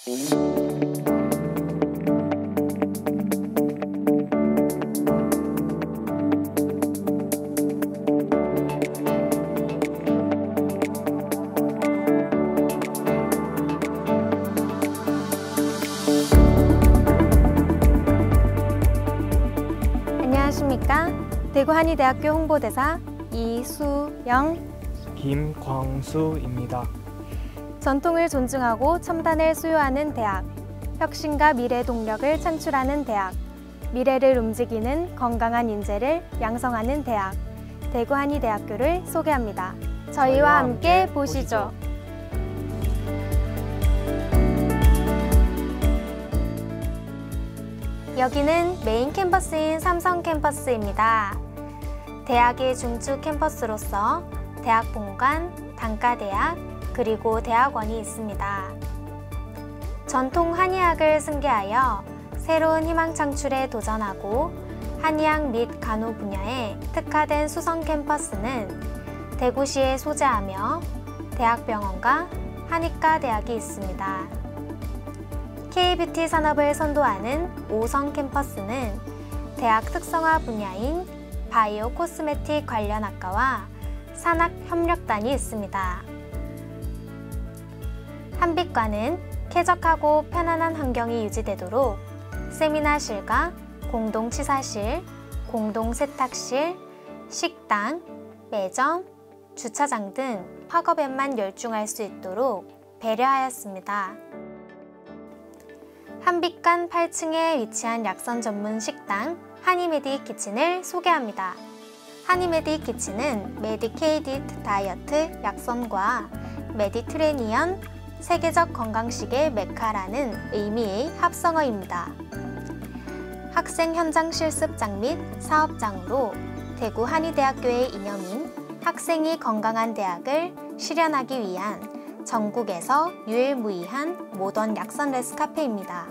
안녕하십니까? 대구한의대학교 홍보대사 이수영, 김광수입니다. 전통을 존중하고 첨단을 수요하는 대학, 혁신과 미래 동력을 창출하는 대학, 미래를 움직이는 건강한 인재를 양성하는 대학, 대구한의대학교를 소개합니다. 저희와 함께 보시죠. 여기는 메인 캠퍼스인 삼성 캠퍼스입니다. 대학의 중추 캠퍼스로서 대학 본관, 단과대학, 그리고 대학원이 있습니다. 전통 한의학을 승계하여 새로운 희망 창출에 도전하고 한의학 및 간호 분야에 특화된 수성 캠퍼스는 대구시에 소재하며 대학병원과 한의과 대학이 있습니다. K-뷰티 산업을 선도하는 오성 캠퍼스는 대학 특성화 분야인 바이오 코스메틱 관련 학과와 산학협력단이 있습니다. 한빛과는 쾌적하고 편안한 환경이 유지되도록 세미나실과 공동치사실, 공동세탁실, 식당, 매점, 주차장 등 학업에만 열중할 수 있도록 배려하였습니다. 한빛관 8층에 위치한 약선 전문 식당 한의메디 키친을 소개합니다. 한의메디 키친은 메디케이디드 다이어트 약선과 메디트레니언 세계적 건강식의 메카라는 의미의 합성어입니다. 학생 현장 실습장 및 사업장으로 대구 한의대학교의 이념인 학생이 건강한 대학을 실현하기 위한 전국에서 유일무이한 모던 약선 레스카페입니다.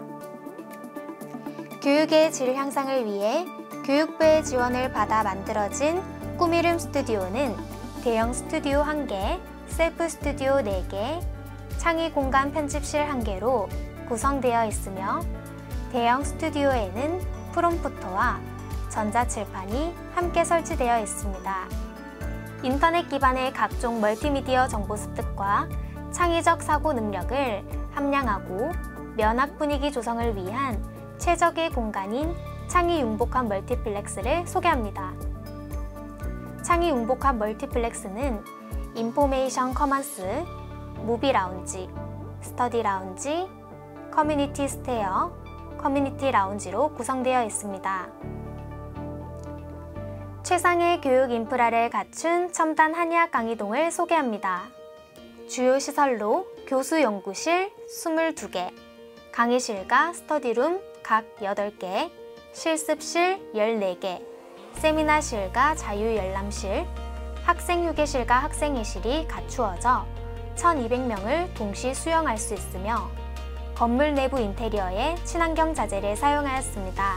교육의 질 향상을 위해 교육부의 지원을 받아 만들어진 꾸미름 스튜디오는 대형 스튜디오 1개, 셀프 스튜디오 4개, 창의 공간 편집실 1개로 구성되어 있으며 대형 스튜디오에는 프롬프터와 전자칠판이 함께 설치되어 있습니다. 인터넷 기반의 각종 멀티미디어 정보 습득과 창의적 사고 능력을 함량하고 면학 분위기 조성을 위한 최적의 공간인 창의융복합 멀티플렉스를 소개합니다. 창의융복합 멀티플렉스는 인포메이션 커먼스, 무비 라운지, 스터디 라운지, 커뮤니티 스테어, 커뮤니티 라운지로 구성되어 있습니다. 최상의 교육 인프라를 갖춘 첨단 한의학 강의동을 소개합니다. 주요 시설로 교수 연구실 22개, 강의실과 스터디룸 각 8개, 실습실 14개, 세미나실과 자유열람실, 학생휴게실과 학생회실이 갖추어져 1200명을 동시 수용할 수 있으며 건물 내부 인테리어에 친환경 자재를 사용하였습니다.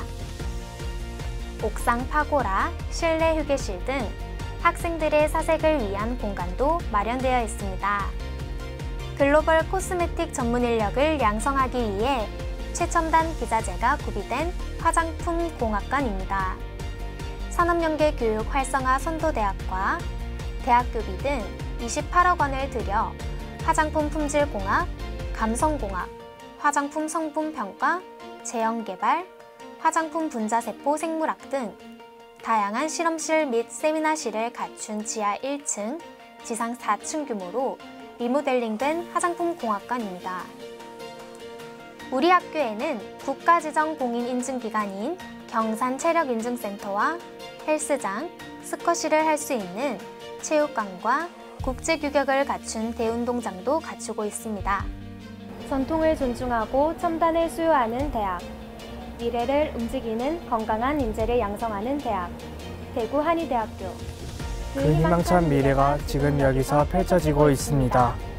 옥상 파고라, 실내 휴게실 등 학생들의 사색을 위한 공간도 마련되어 있습니다. 글로벌 코스메틱 전문 인력을 양성하기 위해 최첨단 기자재가 구비된 화장품 공학관입니다. 산업연계 교육 활성화 선도대학과 대학교비 등 28억 원을 들여 화장품 품질공학, 감성공학, 화장품 성분평가, 제형개발, 화장품 분자세포 생물학 등 다양한 실험실 및 세미나실을 갖춘 지하 1층, 지상 4층 규모로 리모델링된 화장품 공학관입니다. 우리 학교에는 국가지정 공인인증기관인 경산체력인증센터와 헬스장, 스쿼시를 할 수 있는 체육관과 국제규격을 갖춘 대운동장도 갖추고 있습니다. 전통을 존중하고 첨단을 수요하는 대학, 미래를 움직이는 건강한 인재를 양성하는 대학, 대구한의대학교. 그 희망찬 미래가 지금 여기서 펼쳐지고 있습니다.